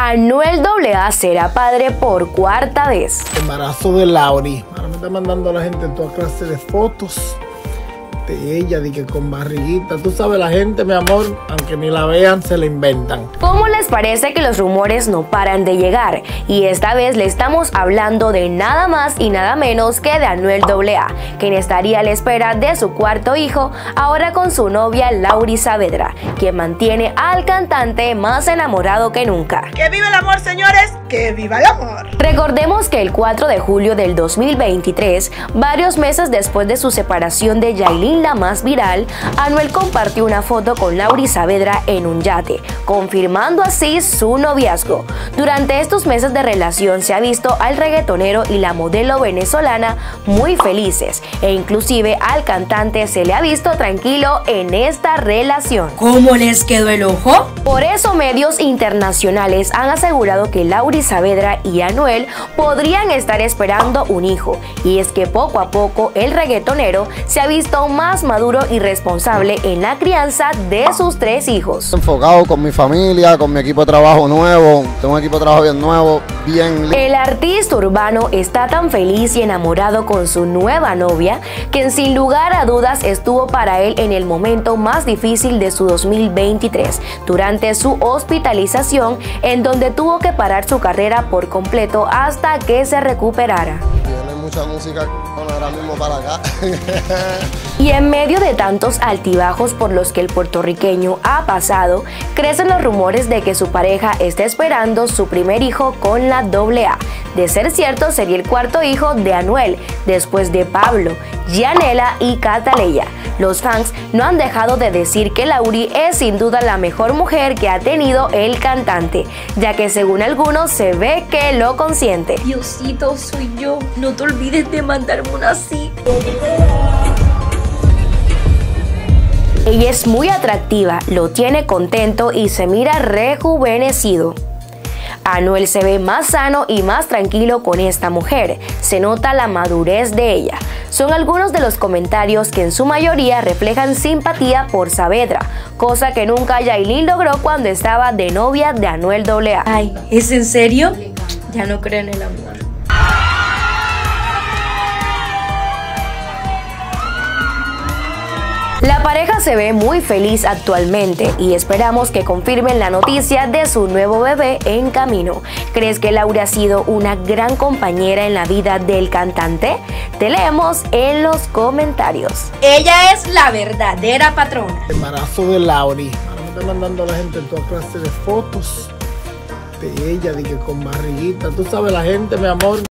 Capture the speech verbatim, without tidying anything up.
Anuel doble A será padre por cuarta vez. Embarazo de Lauri. Ahora me está mandando a la gente toda clase de fotos de ella, de que con barriguita. Tú sabes, la gente, mi amor, aunque ni la vean, se la inventan. ¿Cómo les parece que los rumores no paran de llegar? Y esta vez le estamos hablando de nada más y nada menos que de Anuel doble A, quien estaría a la espera de su cuarto hijo, ahora con su novia Lauri Saavedra, quien mantiene al cantante más enamorado que nunca. ¡Que viva el amor, señores! ¡Que viva el amor! Recordemos que el cuatro de julio del dos mil veintitrés, varios meses después de su separación de Yailin, la más viral, Anuel compartió una foto con Lauri Saavedra en un yate, confirmando así su noviazgo. Durante estos meses de relación se ha visto al reggaetonero y la modelo venezolana muy felices, e inclusive al cantante se le ha visto tranquilo en esta relación. ¿Cómo les quedó el ojo? Por eso medios internacionales han asegurado que Lauri Saavedra y Anuel podrían estar esperando un hijo, y es que poco a poco el reggaetonero se ha visto más más maduro y responsable en la crianza de sus tres hijos. Enfocado con mi familia, con mi equipo de trabajo nuevo, tengo un equipo de trabajo bien nuevo, bien... El artista urbano está tan feliz y enamorado con su nueva novia, quien sin lugar a dudas estuvo para él en el momento más difícil de su dos mil veintitrés, durante su hospitalización, en donde tuvo que parar su carrera por completo hasta que se recuperara. Tiene mucha música, bueno, ahora mismo para acá. Y en medio de tantos altibajos por los que el puertorriqueño ha pasado, crecen los rumores de que su pareja está esperando su primer hijo con la doble A. De ser cierto, sería el cuarto hijo de Anuel, después de Pablo, Gianella y Cataleya. Los fans no han dejado de decir que Lauri es sin duda la mejor mujer que ha tenido el cantante, ya que según algunos se ve que lo consiente. Diosito, soy yo, no te olvides de mandarme una así. Ella es muy atractiva, lo tiene contento y se mira rejuvenecido. Anuel se ve más sano y más tranquilo con esta mujer, se nota la madurez de ella. Son algunos de los comentarios que en su mayoría reflejan simpatía por Saavedra, cosa que nunca Yailin logró cuando estaba de novia de Anuel doble A. Ay, ¿es en serio? Ya no creo en el amor. La pareja se ve muy feliz actualmente y esperamos que confirmen la noticia de su nuevo bebé en camino. ¿Crees que Lauri ha sido una gran compañera en la vida del cantante? Te leemos en los comentarios. Ella es la verdadera patrona. Embarazo de Lauri. Ahora me está mandando a la gente toda clase de fotos de ella, de que con barriguita. Tú sabes, la gente, mi amor.